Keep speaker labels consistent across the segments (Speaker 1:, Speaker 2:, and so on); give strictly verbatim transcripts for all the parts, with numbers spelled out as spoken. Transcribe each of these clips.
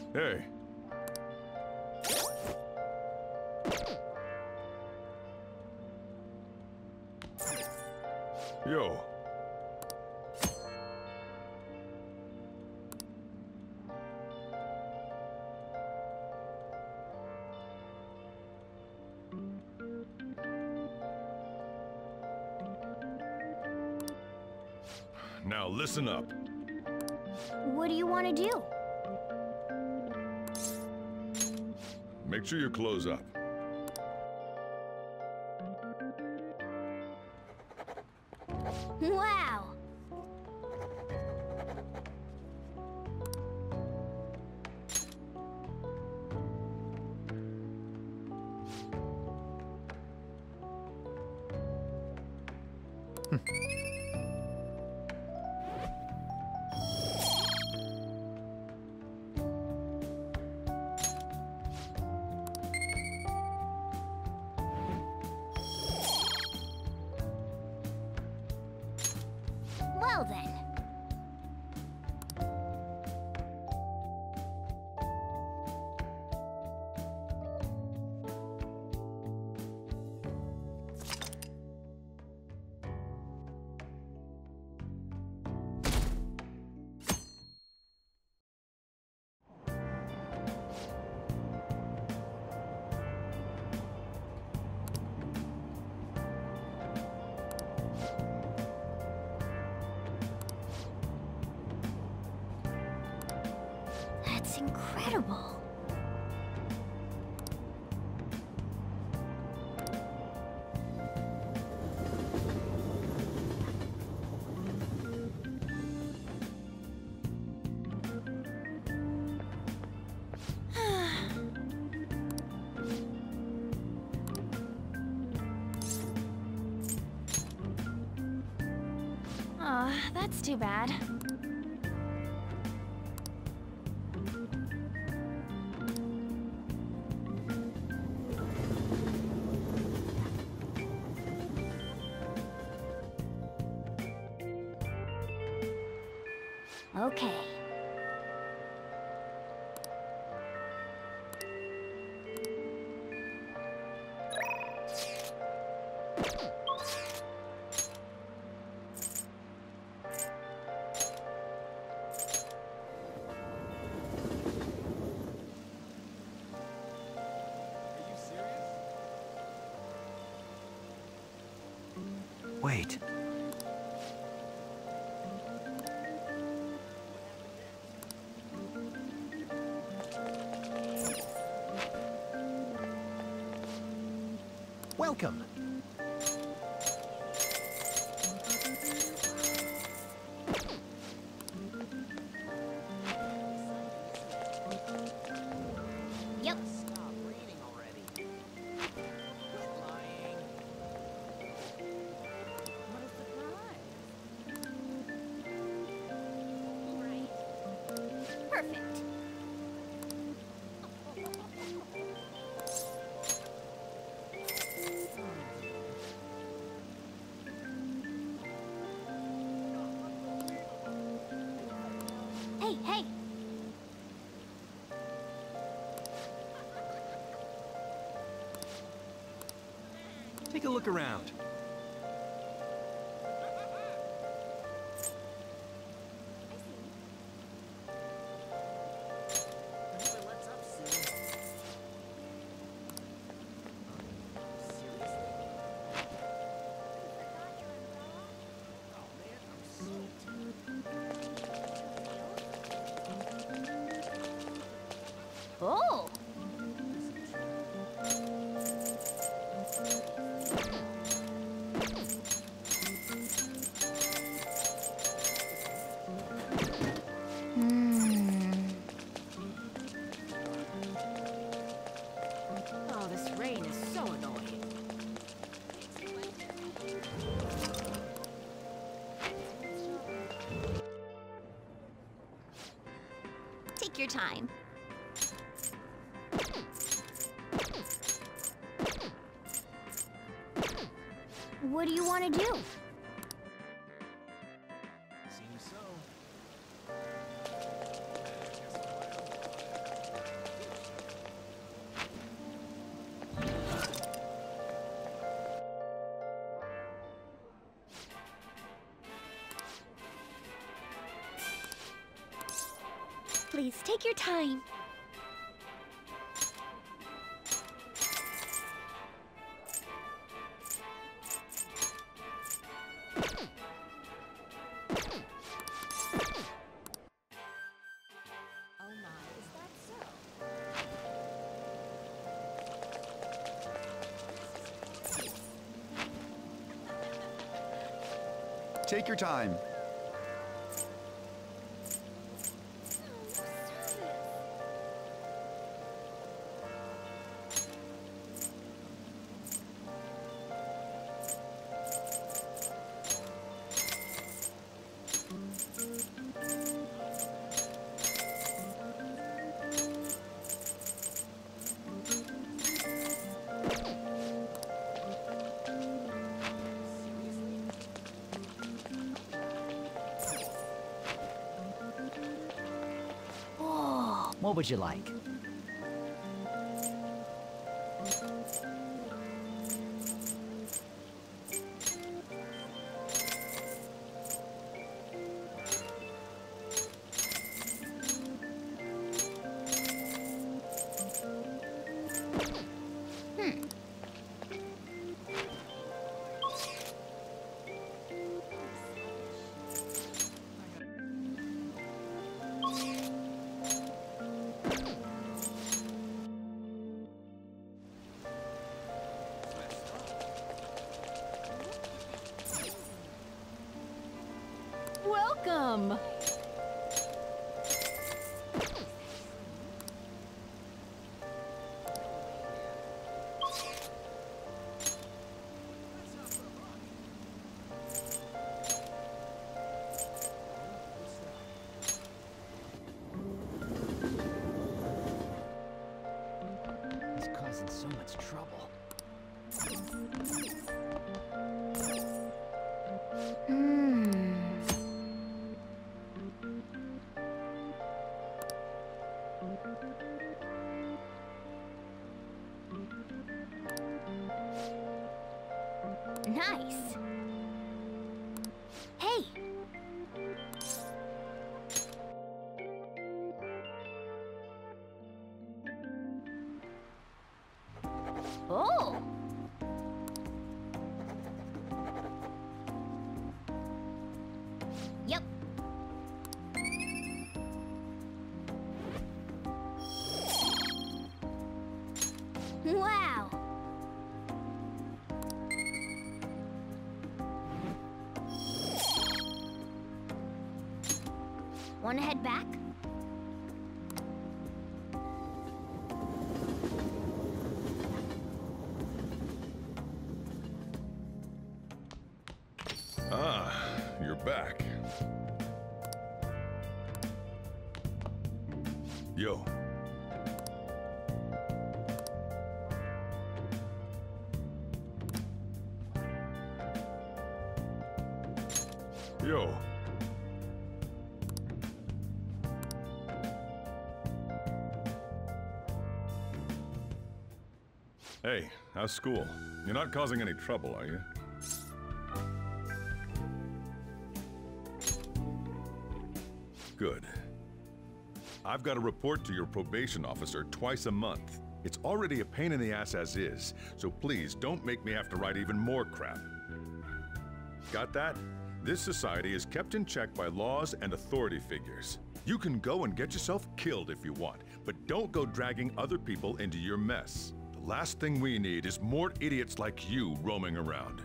Speaker 1: Hey. Yo. Now listen up.
Speaker 2: What do you want to do?
Speaker 1: Make sure your clothes up.
Speaker 2: Wow! Well then. That's incredible. Oh, that's too bad. Okay.
Speaker 3: Wait. Welcome.
Speaker 2: Yep.
Speaker 3: Stop reading already. Quit lying. What a surprise.
Speaker 2: Right. Perfect. Hey, hey!
Speaker 3: Take a look around.
Speaker 2: Oh! Hmm.
Speaker 4: Oh, this rain is so annoying.
Speaker 2: Take your time. What do you want to do?
Speaker 3: Seems so.
Speaker 2: Please, take your time.
Speaker 4: Oh my, is that so?
Speaker 5: Take your time.
Speaker 6: What would you like?
Speaker 4: Welcome!
Speaker 6: He's causing so much trouble.
Speaker 2: Hmm. Nice. Hey. Oh. Yep. Wow. Wanna head back?
Speaker 1: Ah, you're back. Yo. Yo. Hey, how's school? You're not causing any trouble, are you? Good. I've got to report to your probation officer twice a month. It's already a pain in the ass as is, so please don't make me have to write even more crap. Got that? This society is kept in check by laws and authority figures. You can go and get yourself killed if you want, but don't go dragging other people into your mess. The last thing we need is more idiots like you roaming around.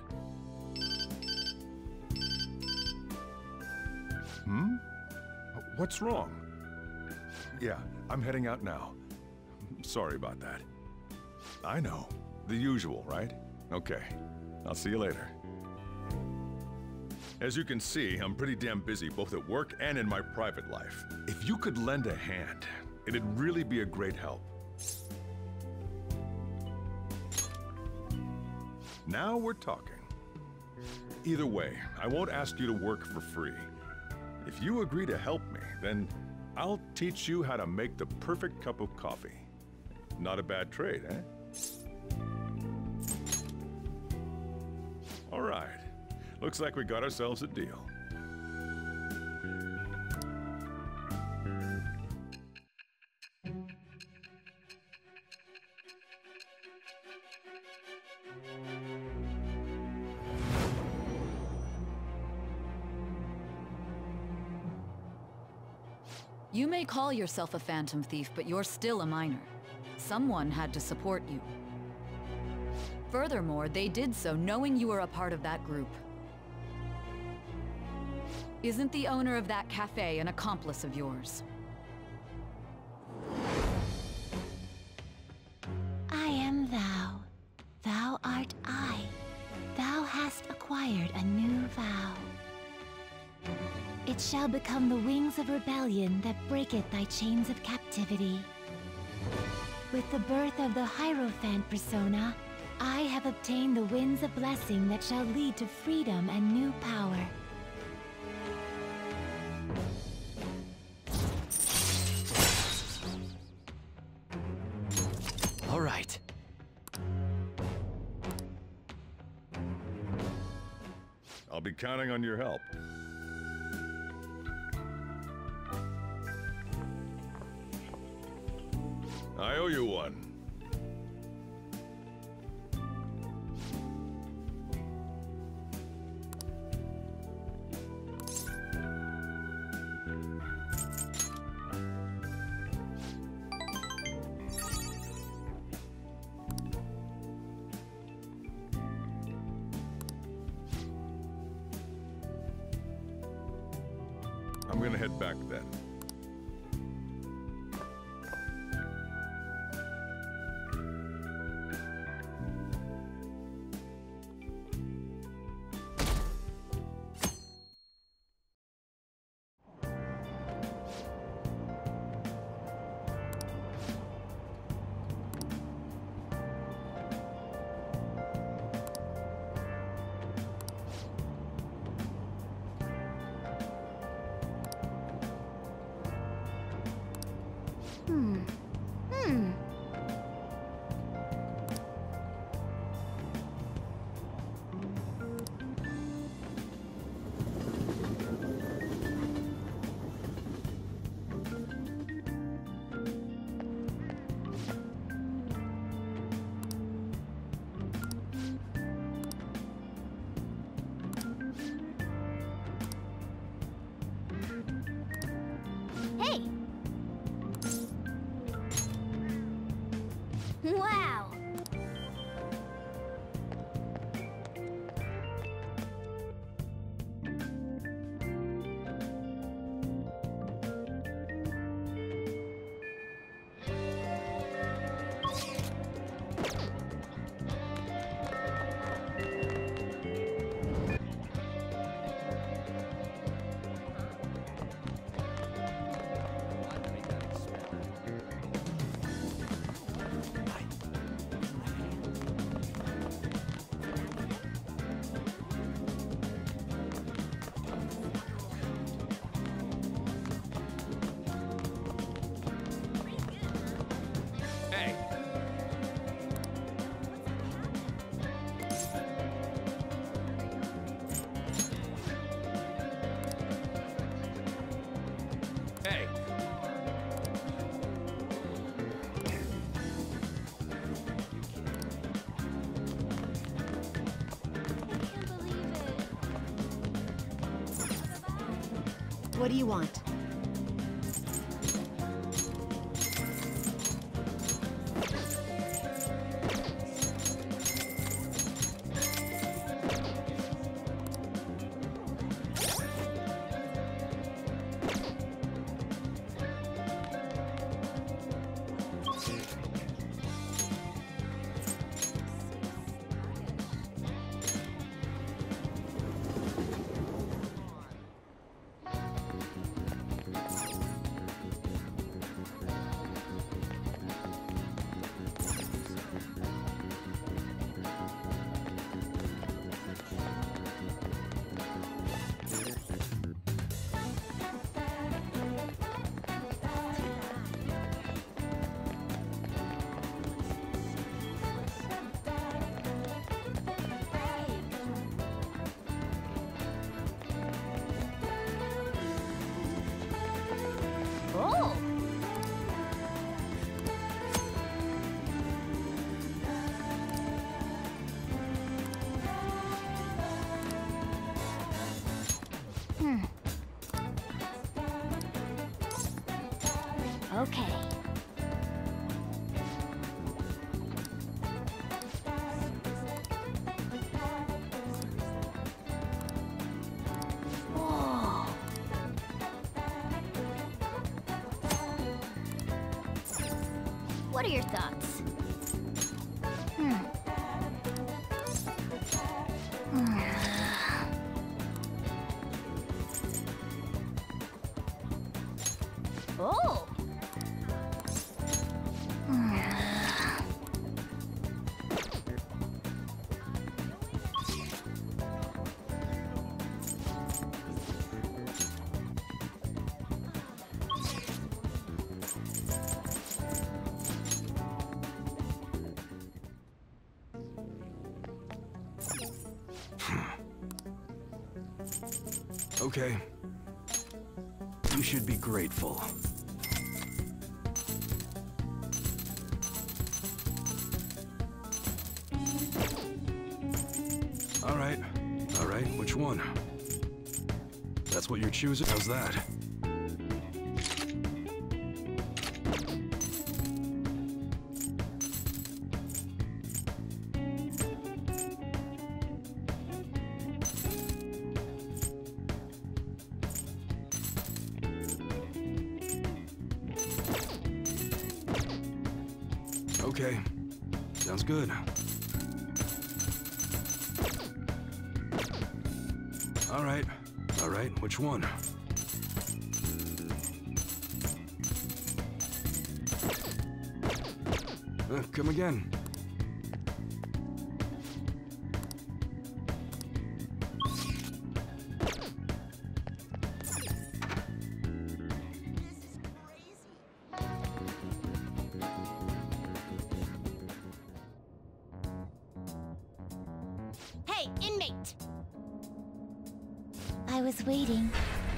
Speaker 1: Hmm? What's wrong? Yeah, I'm heading out now. Sorry about that. I know. The usual, right? Okay. I'll see you later. As you can see, I'm pretty damn busy both at work and in my private life. If you could lend a hand, it'd really be a great help. Now we're talking. Either way, I won't ask you to work for free. If you agree to help me, then I'll teach you how to make the perfect cup of coffee. Not a bad trade, eh? All right. Looks like we got ourselves a deal.
Speaker 7: You may call yourself a phantom thief, but you're still a minor. Someone had to support you. Furthermore, they did so knowing you were a part of that group. Isn't the owner of that cafe an accomplice of yours?
Speaker 2: I am thou. Thou art I. Thou hast acquired a new vow. It shall become the wings of rebellion that breaketh thy chains of captivity. With the birth of the Hierophant persona, I have obtained the winds of blessing that shall lead to freedom and new power.
Speaker 6: All right.
Speaker 1: I'll be counting on your help. I owe you one. I'm gonna head back then.
Speaker 2: Hmm. Hmm. Hey! Wow!
Speaker 3: Hey! Hey!
Speaker 4: What do you want?
Speaker 2: What are your thoughts? Hmm. Oh!
Speaker 8: Okay. You should be grateful. All right. All right, which one? That's what you're choosing? How's that? Okay, sounds good. All right, all right, which one? Uh, come again.
Speaker 2: Hey, inmate! I was waiting.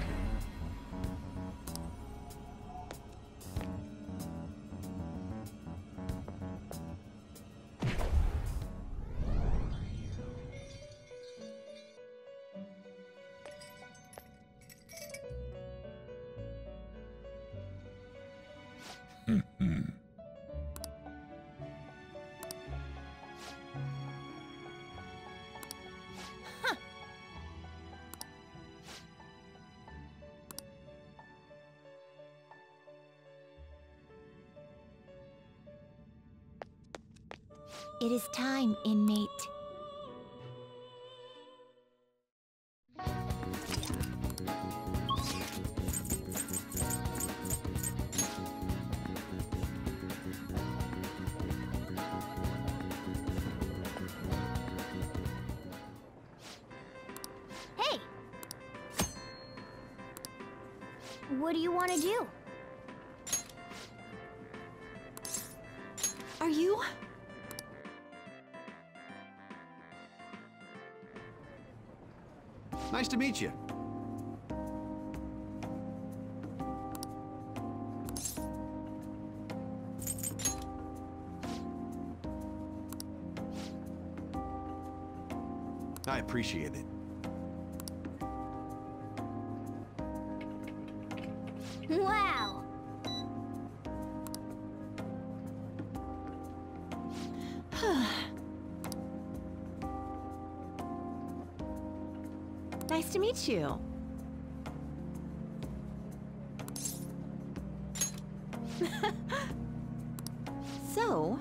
Speaker 2: It is time, inmate. Hey! What do you want to do?
Speaker 4: Are you?
Speaker 5: Nice to meet you. I appreciate it.
Speaker 2: Wow!
Speaker 4: Nice to meet you. So,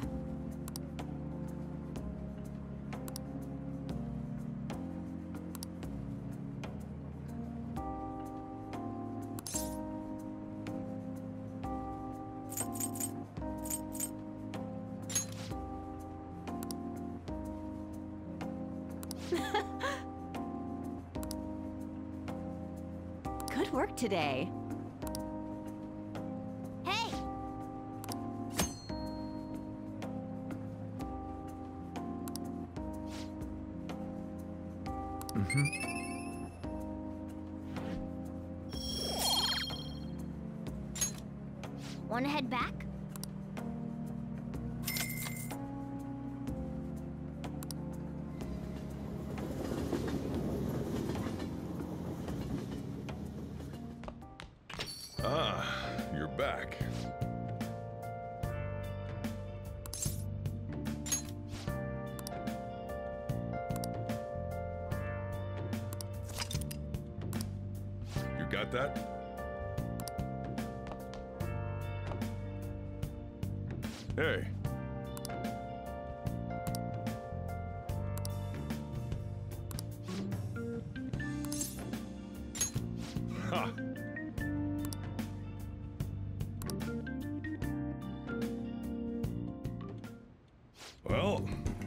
Speaker 4: good work today.
Speaker 2: Hey! Wanna head back?
Speaker 1: Ah, you're back. You got that? Hey. Ha! Well...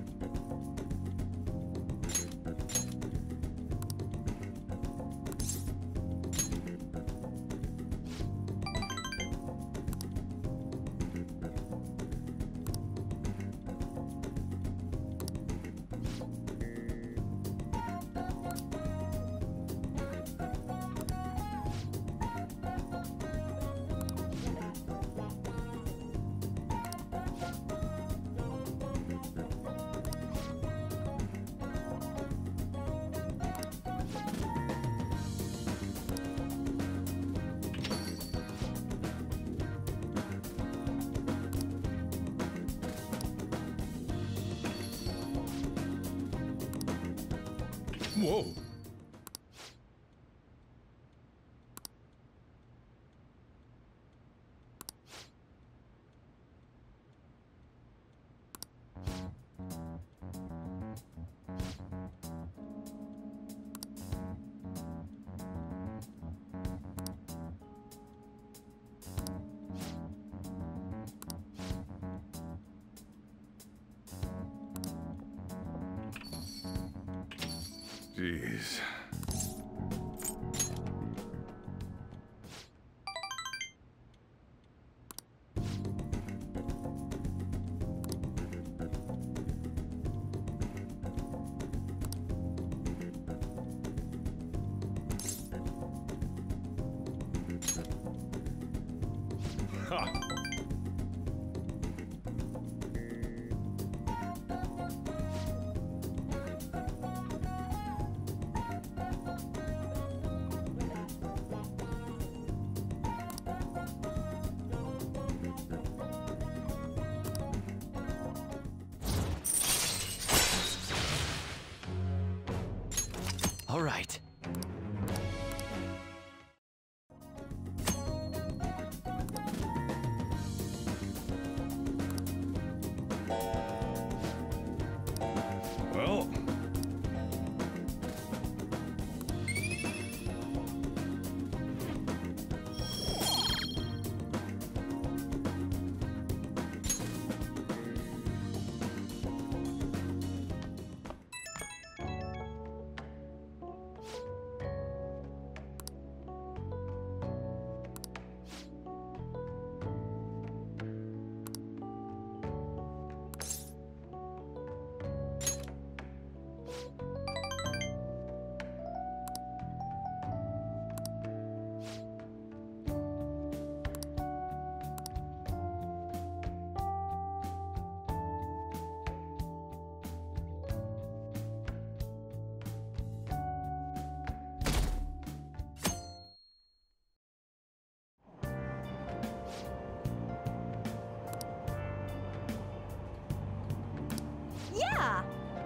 Speaker 1: Whoa! Jeez. Ha!
Speaker 6: All right.
Speaker 1: Well...
Speaker 4: Yeah!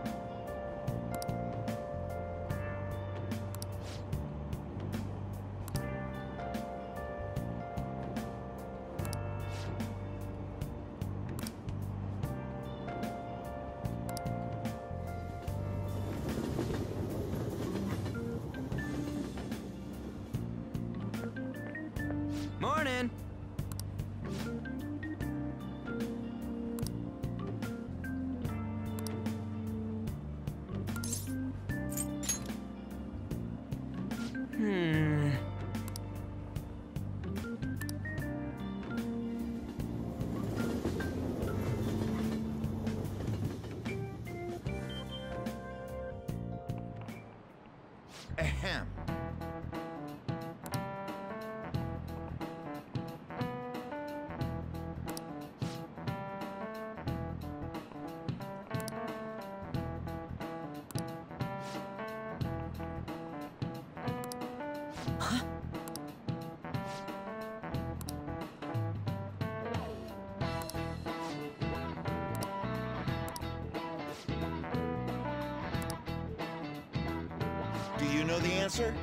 Speaker 3: Morning!
Speaker 4: Hmm.
Speaker 5: Ahem. Do you know the answer?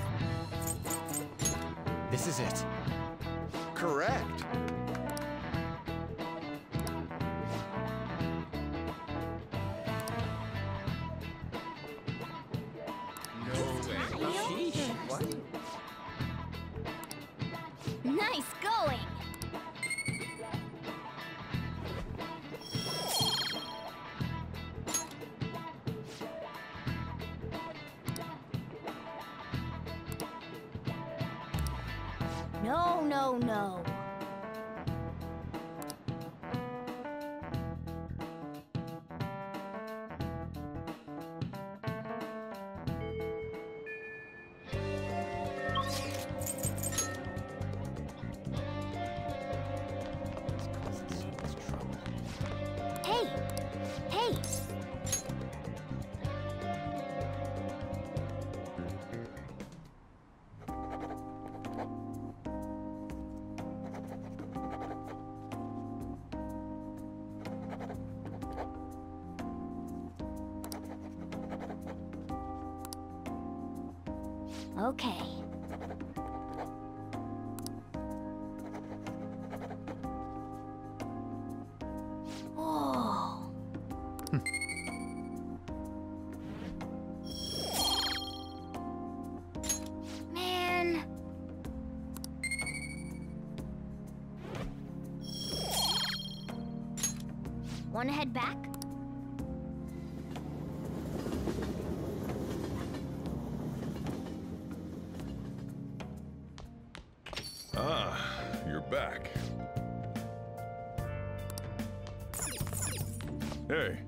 Speaker 6: This is it.
Speaker 5: Correct.
Speaker 2: Nice going! No, no, no. Hey! Hey! Okay. Oh. Man. Wanna head back?
Speaker 1: Ah, you're back. Hey.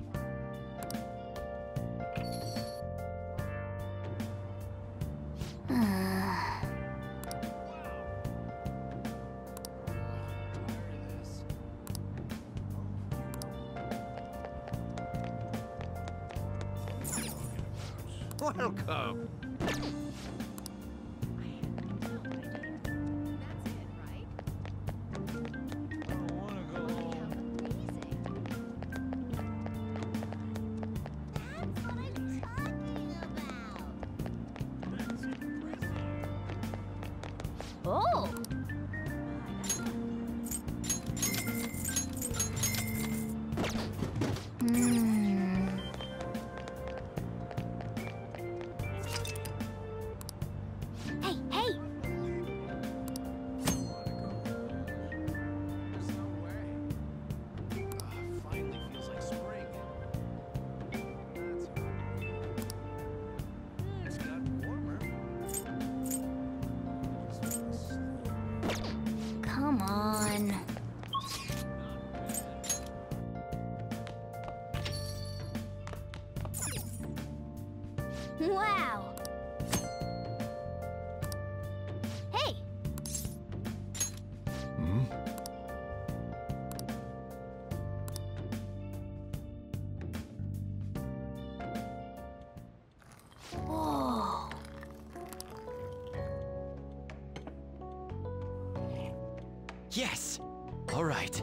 Speaker 5: Welcome.
Speaker 2: Oh! Hmm. Hey, hey! Come on. Wow. Hey.
Speaker 1: Hmm?
Speaker 2: Whoa.
Speaker 6: Yes! All right.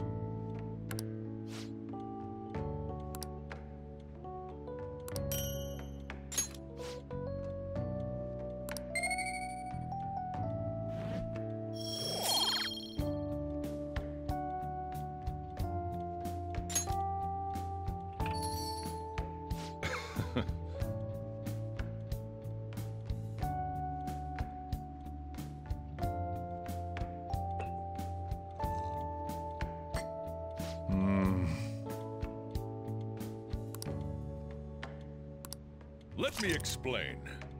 Speaker 1: Hmm. Let me explain.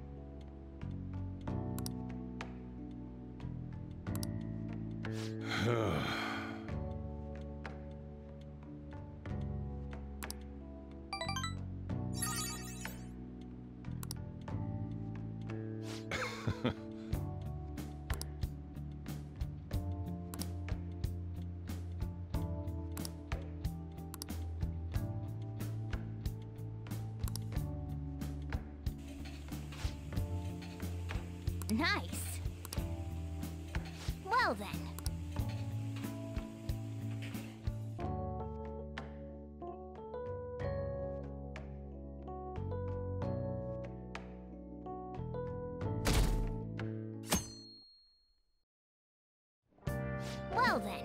Speaker 2: Nice. Well then. Well then.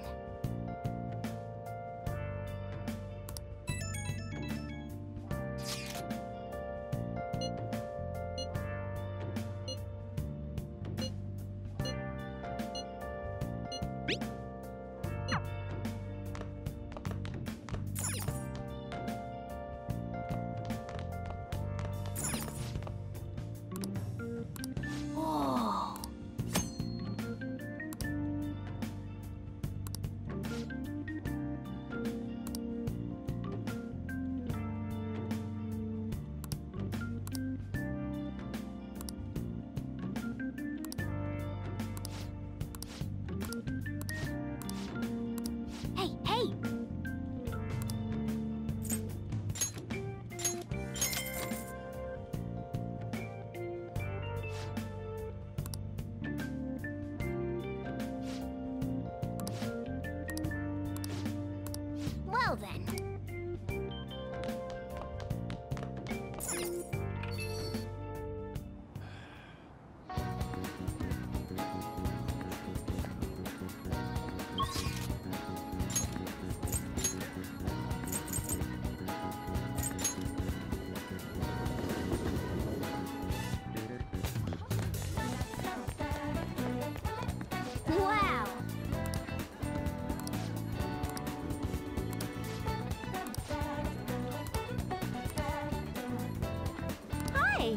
Speaker 2: way.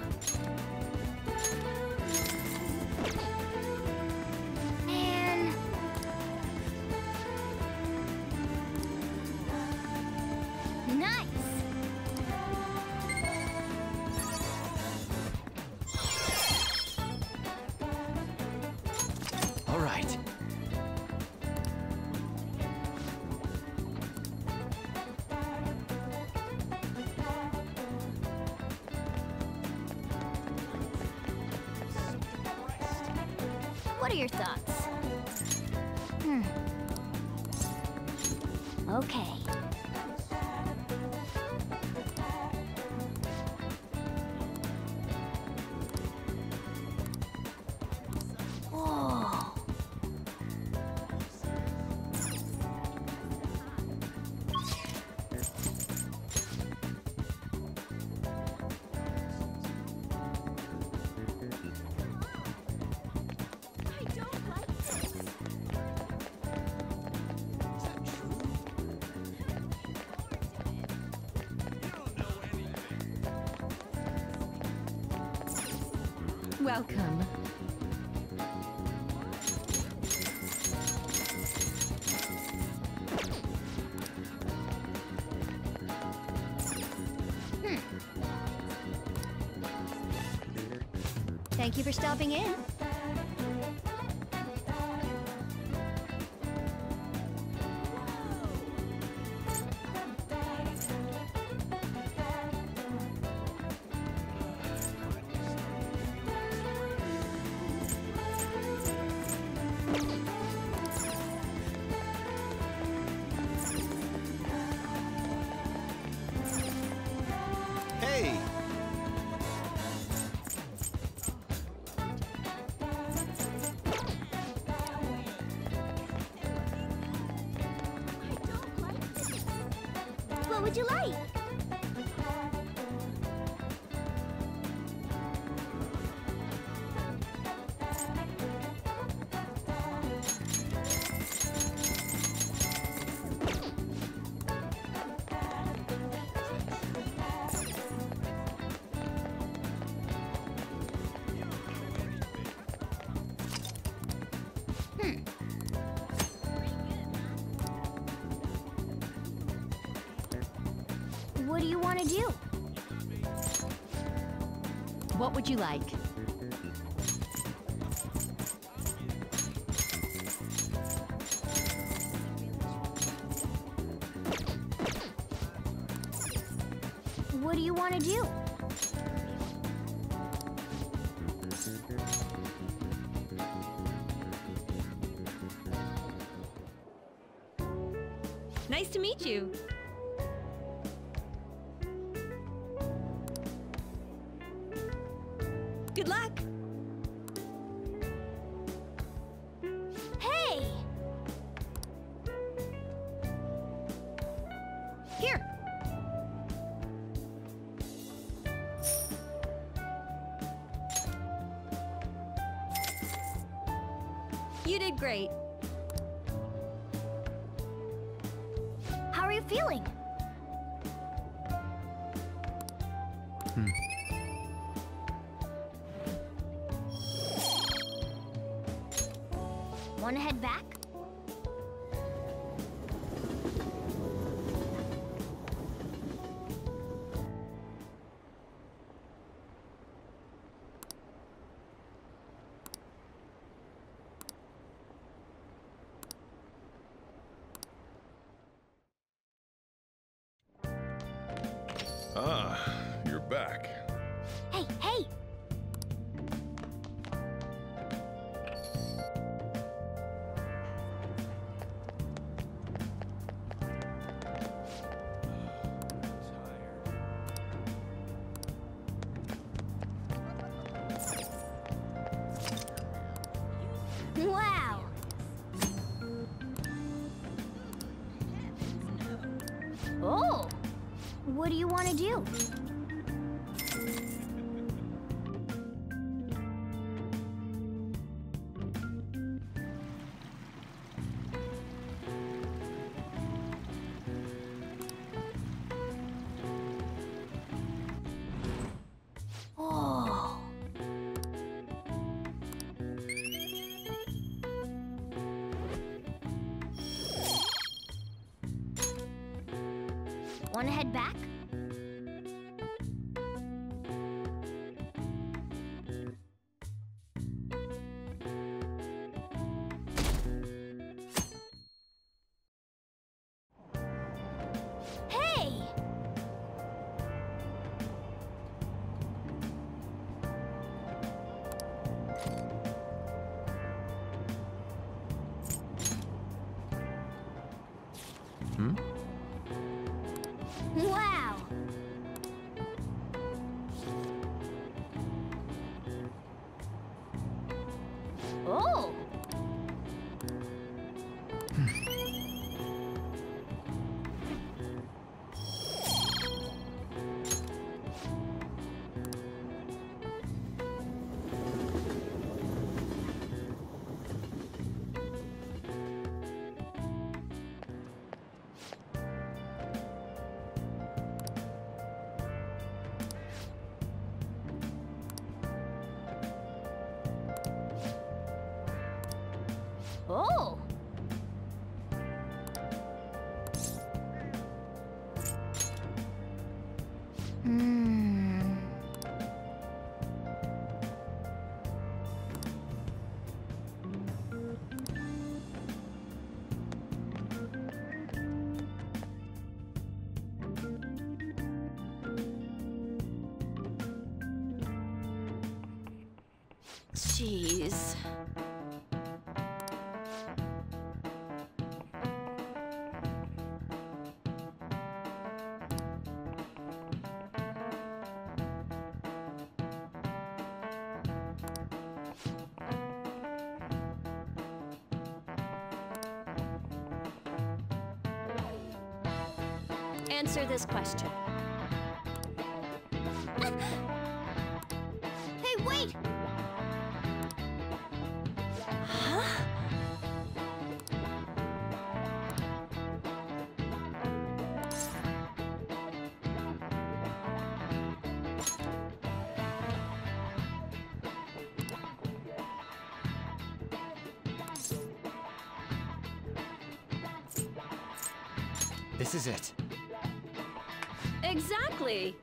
Speaker 2: Man. Nice.
Speaker 6: All right.
Speaker 2: What are your thoughts? Hmm. Okay. Whoa.
Speaker 4: Welcome.
Speaker 2: Thank you for stopping in.
Speaker 5: Hey!
Speaker 2: What would you like? What do you want to do?
Speaker 4: What would you like?
Speaker 2: What do you want to do?
Speaker 4: Nice to meet you. Good luck.
Speaker 2: Hey!
Speaker 4: Here. You did great.
Speaker 2: How are you feeling? Want to head back?
Speaker 1: Ah, you're back.
Speaker 2: Hey, hey! Wow! Oh! What do you want to do? wanna head back? Hey!
Speaker 6: Hmm?
Speaker 2: Wow! Oh! Oh! Hmm. Jeez. Answer this question. Hey, wait! Huh?
Speaker 6: This is it.
Speaker 4: Exactly.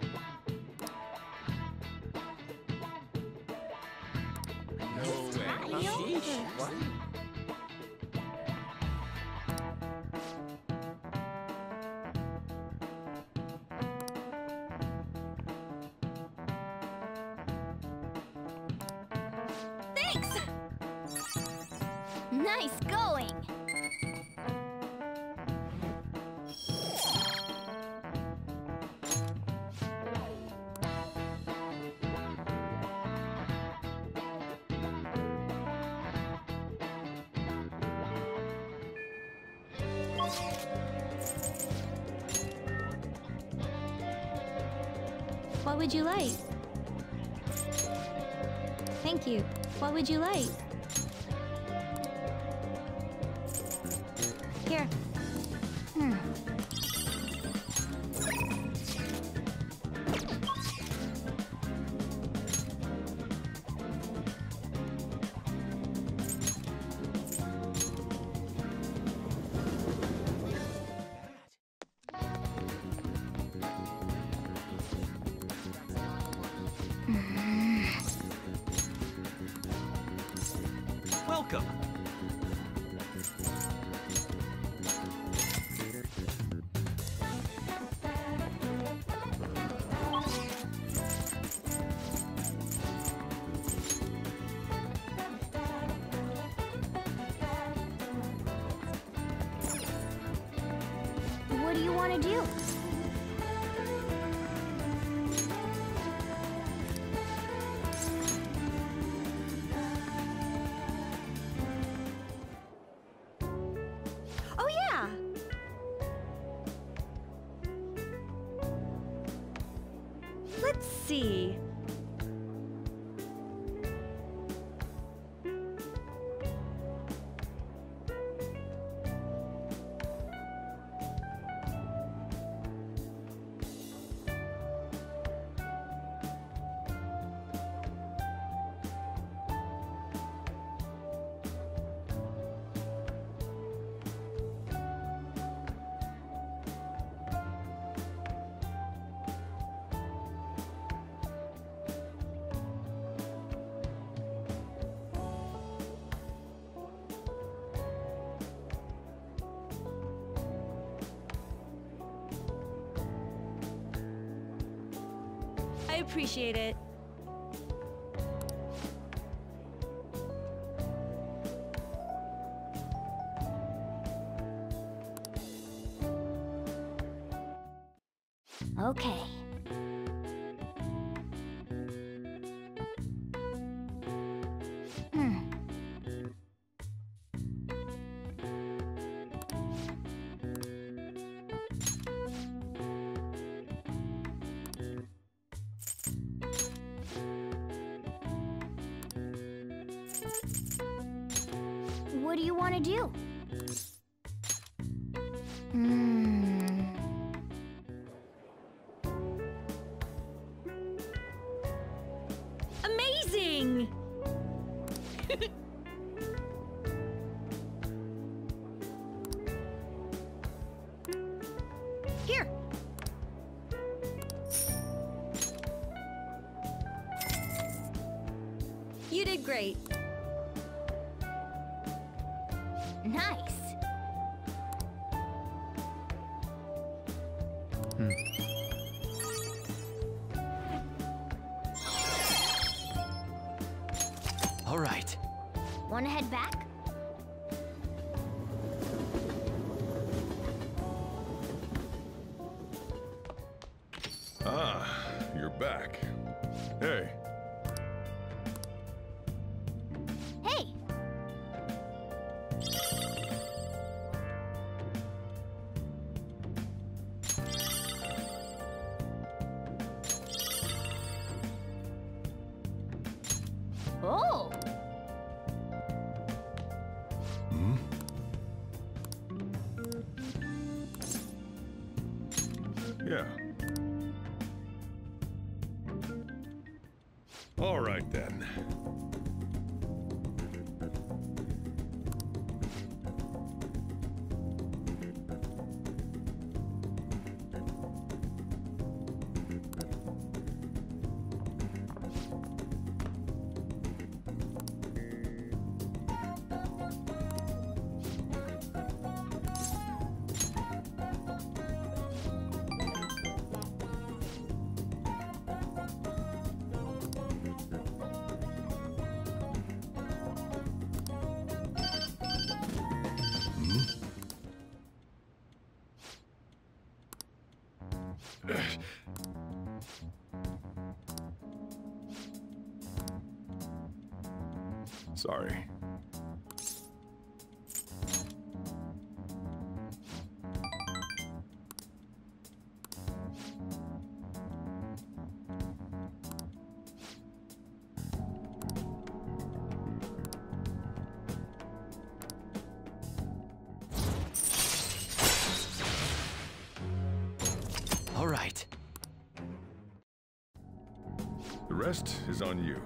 Speaker 2: Thanks! Nice going!
Speaker 4: What would you like? Thank you. What would you like? Here.
Speaker 2: Hmm.
Speaker 6: Welcome.
Speaker 2: What do you want to do?
Speaker 4: Oh yeah. Let's see. appreciate it.
Speaker 2: Okay. Hmm. What do you want to do? Hmm.
Speaker 4: Amazing! Here. You did great.
Speaker 2: Nice.
Speaker 6: All right.
Speaker 2: Want to head back?
Speaker 1: Ah, you're back. Hey,
Speaker 2: Hey! Oh!
Speaker 1: yeah. All right then. Sorry.
Speaker 6: All right.
Speaker 1: The rest is on you.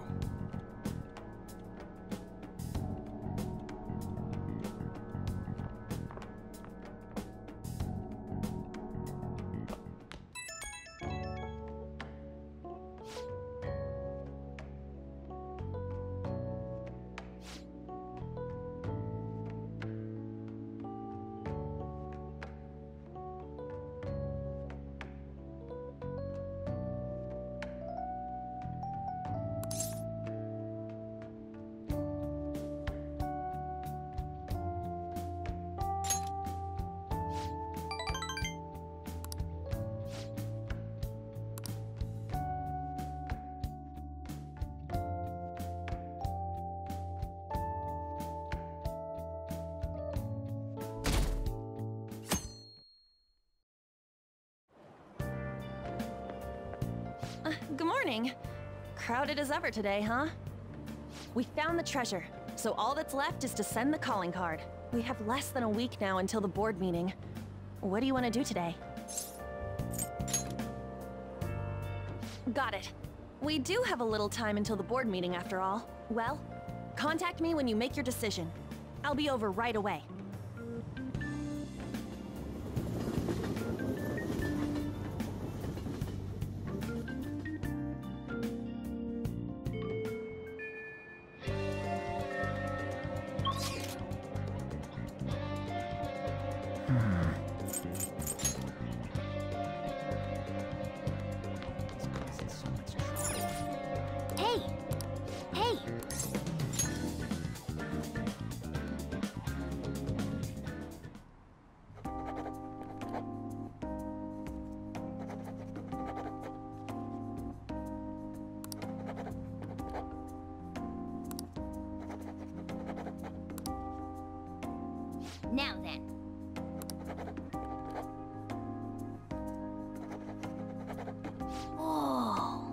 Speaker 4: Uh, good morning. Crowded as ever today, huh? We found the treasure, so all that's left is to send the calling card. We have less than a week now until the board meeting. What do you want to do today? Got it. We do have a little time until the board meeting after all. Well, contact me when you make your decision. I'll be over right away.
Speaker 6: So much
Speaker 2: Now then. Oh.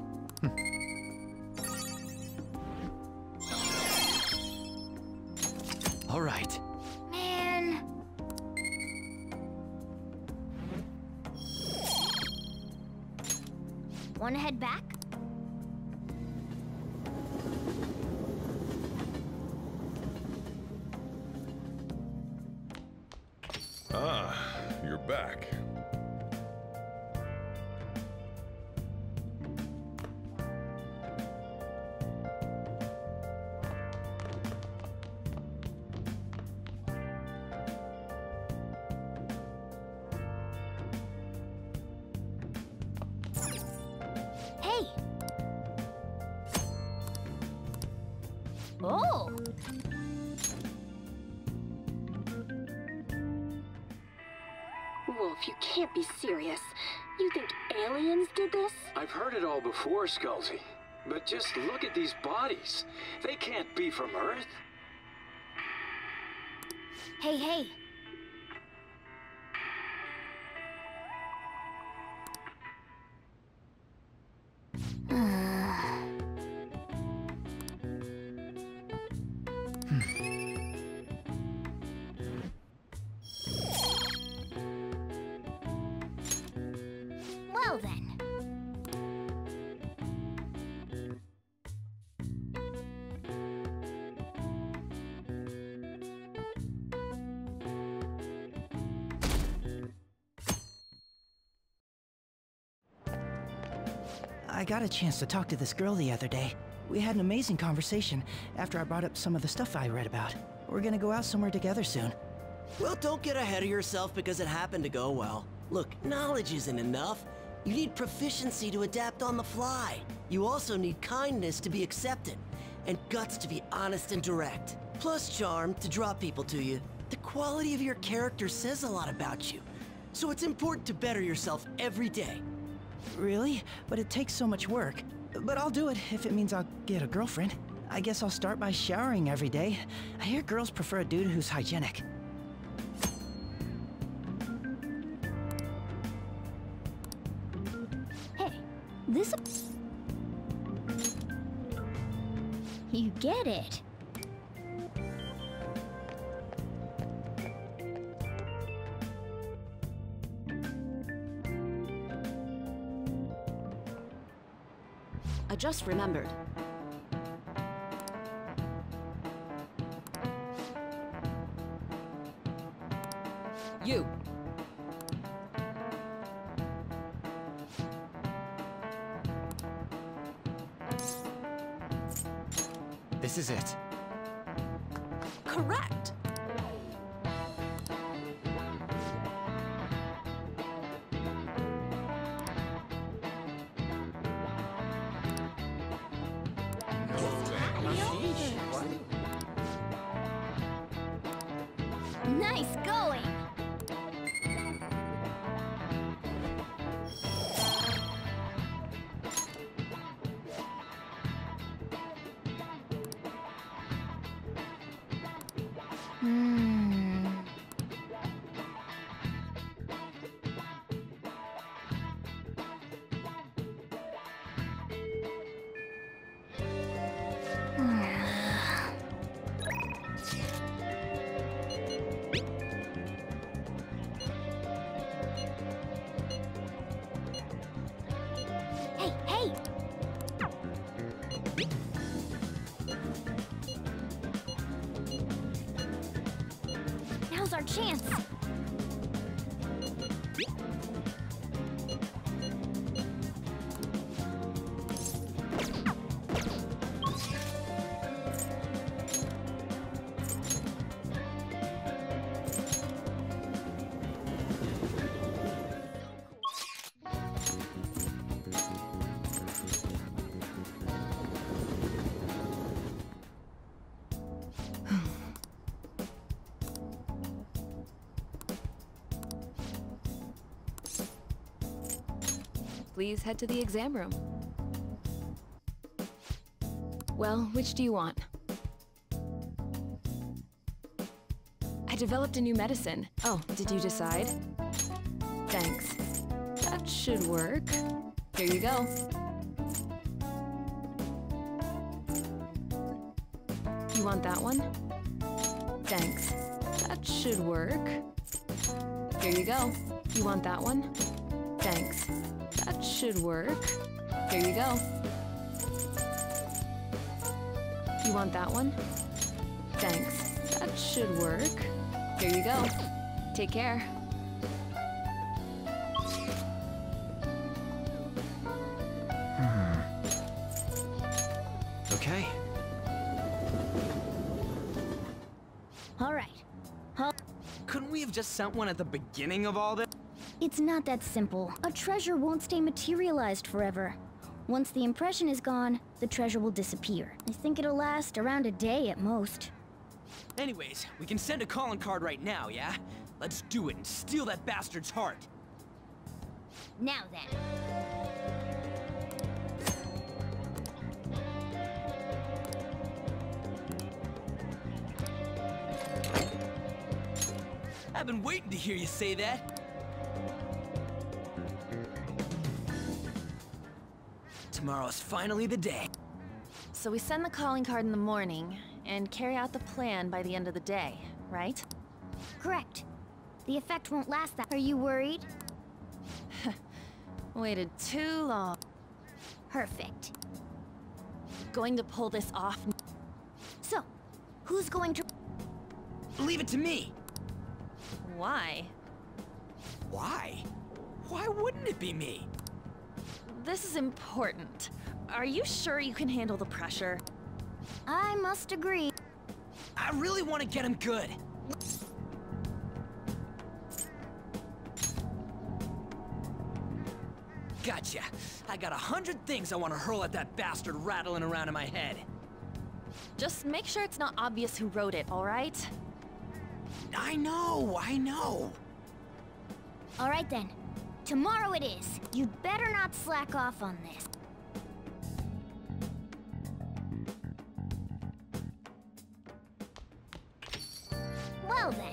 Speaker 6: All right.
Speaker 2: Man. Wanna head back?
Speaker 1: Ah, you're back.
Speaker 2: Hey! Oh!
Speaker 9: Wolf, you can't be serious. You think aliens did this?
Speaker 10: I've heard it all before, Skullsy. But just look at these bodies. They can't be from Earth.
Speaker 2: Hey, hey! Well then.
Speaker 11: I got a chance to talk to this girl the other day. We had an amazing conversation after I brought up some of the stuff I read about. We're gonna go out somewhere together soon.
Speaker 12: Well, don't get ahead of yourself because it happened to go well. Look, knowledge isn't enough. You need proficiency to adapt on the fly. You also need kindness to be accepted, and guts to be honest and direct. Plus charm to draw people to you. The quality of your character says a lot about you. So it's important to better yourself every day.
Speaker 11: Really? But it takes so much work. But I'll do it if it means I'll get a girlfriend. I guess I'll start by showering every day. I hear girls prefer a dude who's hygienic.
Speaker 2: Hey, this... You get it.
Speaker 9: I just remembered.
Speaker 7: You.
Speaker 6: This is it.
Speaker 4: Correct.
Speaker 2: Nice going! Hmm. Hey, hey! Now's our chance!
Speaker 13: Please head to the exam room. Well, which do you want?
Speaker 7: I
Speaker 13: developed a new medicine. Oh, did you decide? Thanks. That should work. Here you go. You want that one? Thanks. That should work. Here you go. You want that one? Thanks. That should work. Here you go. You want that one? Thanks. That should work. Here you go. Take care.
Speaker 6: Hmm. Okay.
Speaker 14: All right. Huh?
Speaker 3: Couldn't we have just sent one at the beginning of all this?
Speaker 14: It's not that simple. A treasure won't stay materialized forever. Once the impression is gone, the treasure will disappear. I think it'll last around a day at most.
Speaker 3: Anyways, we can send a calling card right now, yeah? Let's do it and steal that bastard's heart.
Speaker 14: Now then.
Speaker 3: I've been waiting to hear you say that. Tomorrow's finally the day.
Speaker 4: So we send the calling card in the morning, and carry out the plan by the end of the day, right?
Speaker 14: Correct. The effect won't last that. Are you worried?
Speaker 4: Waited too long.
Speaker 14: Perfect.
Speaker 4: Going to pull this off.
Speaker 14: So, who's going to...
Speaker 3: Leave it to me!
Speaker 4: Why?
Speaker 3: Why? Why wouldn't it be me?
Speaker 4: This is important. Are you sure you can handle the pressure?
Speaker 14: I must agree.
Speaker 3: I really want to get him good. Gotcha. I got a hundred things I want to hurl at that bastard rattling around in my head.
Speaker 4: Just make sure it's not obvious who wrote it, all right?
Speaker 3: I know, I know.
Speaker 14: All right then. Tomorrow it is. You'd better not slack off on this. Well then.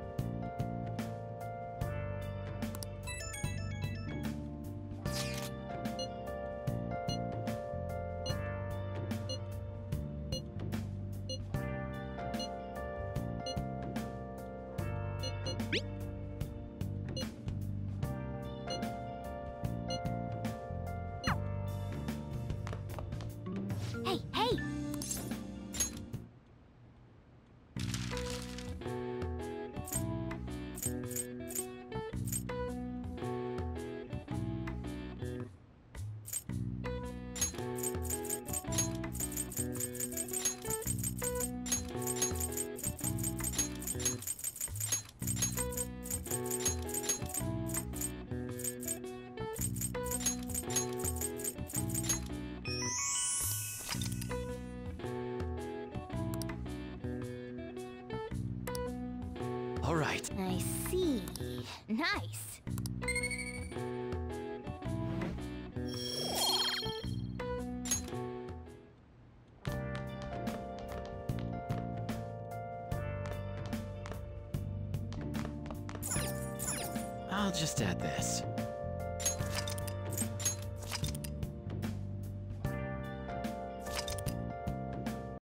Speaker 14: Hey, hey!
Speaker 6: All right.
Speaker 14: I see. Nice.
Speaker 6: I'll just add this.